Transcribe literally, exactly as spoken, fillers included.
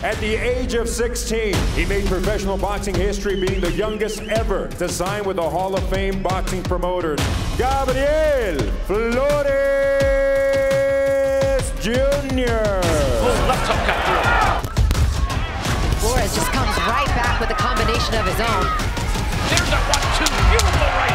At the age of sixteen, he made professional boxing history, being the youngest ever to sign with the Hall of Fame boxing promoters. Gabriel Flores Junior Oh, left hook cut through. Flores just comes right back with a combination of his own. There's a one two, beautiful right